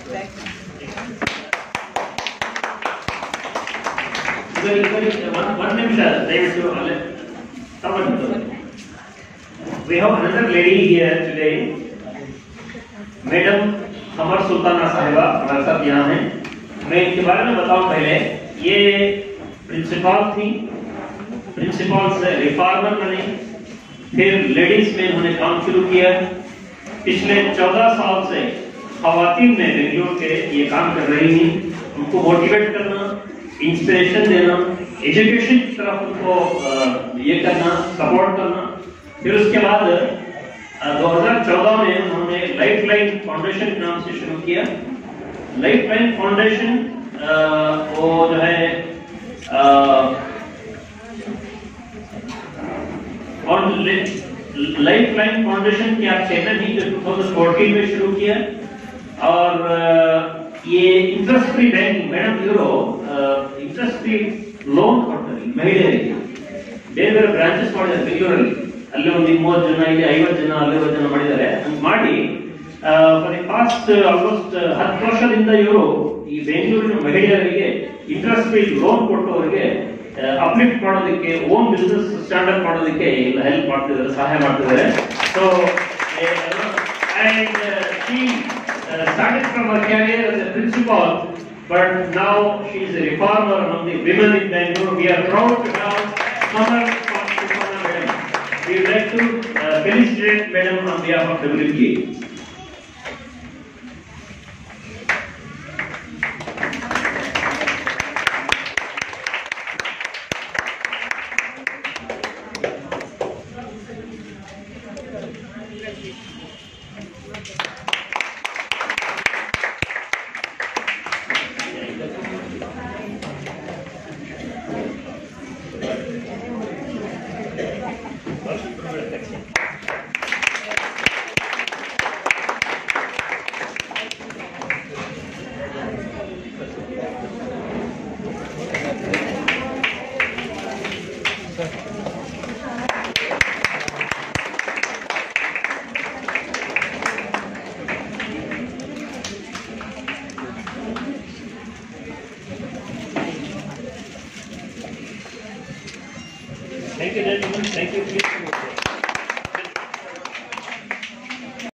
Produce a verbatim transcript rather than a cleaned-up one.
We have another lady here today, Madam Khamar Sultana साहिबा हमारे साथ यहाँ हैं। मैं इनके बारे में बताऊं पहले, ये प्रिंसिपल थी, प्रिंसिपल से रिफॉर्मर बनी, फिर लेडीज में उन्होंने काम शुरू किया। पिछले चौदह साल से खवातीन में बेंगलुरु के ये काम कर रही थी। उनको मोटिवेट करना, इंस्पिरेशन देना, एजुकेशन की तरफ उनको ये करना, सपोर्ट करना। फिर उसके बाद दो हज़ार चौदह में उन्होंने लाइफ लाइन फाउंडेशन के नाम से शुरू किया। लाइफ लाइन फाउंडेशन वो जो है और लाइफ लाइन फाउंडेशन की आप चेतन ही दो हज़ार चौदह में शुरू किया। और ये इंटरेस्ट फ्री बैंकिंग मैडम यूरो इंटरेस्ट फ्री ಲೋನ್ ಕೊಡ್ತಾರೆ ಮಹಿಳೆಯರಿಗೆ ಬೇರೆ ಬೇರೆ ಬ್ರಾಂಚಸ್ ಮಾಡಿದ್ದಾರೆ ಬೆಂಗಳೂರಲ್ಲಿ ಅಲ್ಲಿ ಒಂದು ಮೂವತ್ತು ಜನ ಇಲ್ಲಿ ಐವತ್ತು ಜನ ಅರವತ್ತು ಜನ ಮಾಡಿದ್ದಾರೆ ಅಂತ ಮಾಡಿ ಫಾರ್ ದಿ ಪಾಸ್ಟ್ ಆಲ್ಮೋಸ್ಟ್ ಹತ್ತು ವರ್ಷದಿಂದ ಇವರು ಈ ಬೆಂಗಳೂರಿನ ಮಹಿಳೆಯರಿಗೆ ಇಂಟ್ರೆಸ್ಟ್ ಫ್ರೀ ಲೋನ್ ಕೊಟ್ಟು ಅವರಿಗೆ ಅಪ್ಲಿಫ್ಟ್ ಮಾಡೋದಕ್ಕೆ ಓನ್ ಬಿಸ್ನೆಸ್ ಸ್ಟಾರ್ಟ್ ಅಪ್ ಮಾಡೋದಕ್ಕೆ ಹೆಲ್ಪ್ ಮಾಡ್ತಿದ್ದಾರೆ, ಸಹಾಯ ಮಾಡ್ತಿದ್ದಾರೆ. So and she started from her career as a principal, but now she is a reformer among the women in Bangalore. We are proud to have Khamar Sultana Madam. We would like to uh, felicitate Madam on behalf of W P A. Thank you, gentlemen. Thank you.